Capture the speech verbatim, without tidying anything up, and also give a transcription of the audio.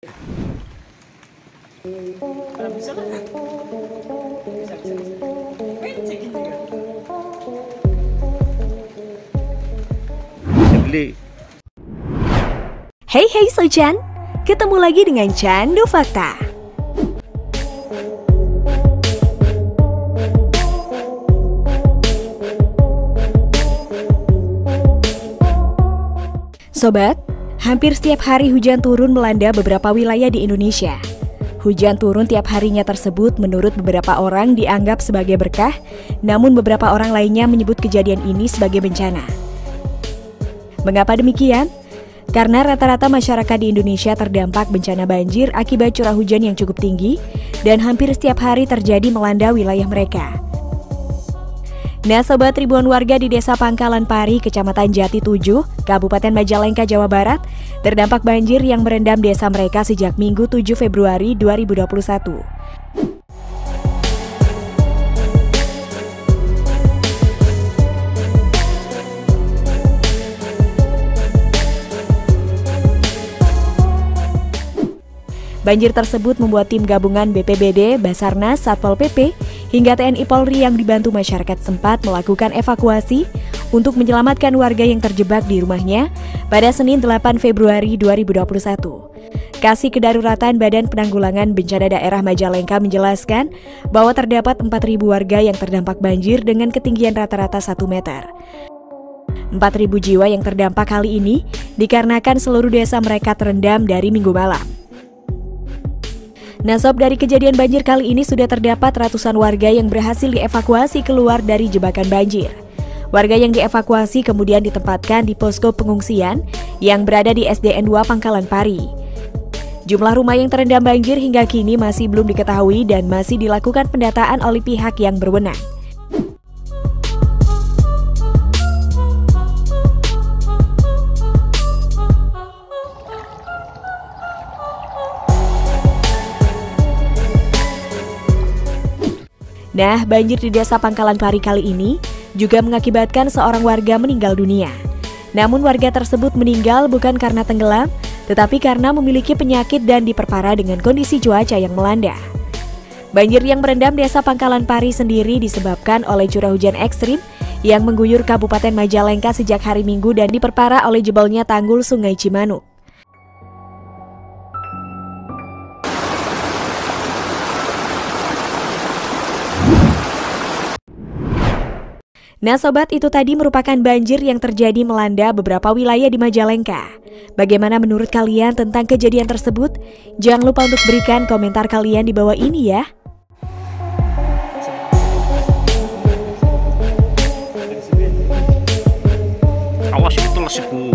Kalau bisa kan? Bisa, bisa, bisa. Pencet gitu ya. Beli. Hey hey Socan, ketemu lagi dengan Candu Fakta. Sobat, hampir setiap hari hujan turun melanda beberapa wilayah di Indonesia. Hujan turun tiap harinya tersebut menurut beberapa orang dianggap sebagai berkah, namun beberapa orang lainnya menyebut kejadian ini sebagai bencana. Mengapa demikian? Karena rata-rata masyarakat di Indonesia terdampak bencana banjir akibat curah hujan yang cukup tinggi dan hampir setiap hari terjadi melanda wilayah mereka. Nah sobat, ribuan warga di Desa Pangkalan Pari, Kecamatan Jati tujuh, Kabupaten Majalengka, Jawa Barat, terdampak banjir yang merendam desa mereka sejak Minggu tujuh Februari dua ribu dua puluh satu. Banjir tersebut membuat tim gabungan B P B D, Basarnas, Satpol P P, hingga T N I Polri yang dibantu masyarakat sempat melakukan evakuasi untuk menyelamatkan warga yang terjebak di rumahnya pada Senin delapan Februari dua ribu dua puluh satu. Kasih Kedaruratan Badan Penanggulangan Bencana Daerah Majalengka menjelaskan bahwa terdapat empat ribu warga yang terdampak banjir dengan ketinggian rata-rata satu meter. empat ribu jiwa yang terdampak kali ini dikarenakan seluruh desa mereka terendam dari Minggu malam. Nah sob, dari kejadian banjir kali ini sudah terdapat ratusan warga yang berhasil dievakuasi keluar dari jebakan banjir. Warga yang dievakuasi kemudian ditempatkan di posko pengungsian yang berada di S D N dua Pangkalan Pari. Jumlah rumah yang terendam banjir hingga kini masih belum diketahui dan masih dilakukan pendataan oleh pihak yang berwenang. Nah, banjir di Desa Pangkalan Pari kali ini juga mengakibatkan seorang warga meninggal dunia. Namun warga tersebut meninggal bukan karena tenggelam, tetapi karena memiliki penyakit dan diperparah dengan kondisi cuaca yang melanda. Banjir yang merendam Desa Pangkalan Pari sendiri disebabkan oleh curah hujan ekstrim yang mengguyur Kabupaten Majalengka sejak hari Minggu dan diperparah oleh jebolnya tanggul Sungai Cimanuk. Nah sobat, itu tadi merupakan banjir yang terjadi melanda beberapa wilayah di Majalengka. Bagaimana menurut kalian tentang kejadian tersebut? Jangan lupa untuk berikan komentar kalian di bawah ini ya. Awas itu lesip.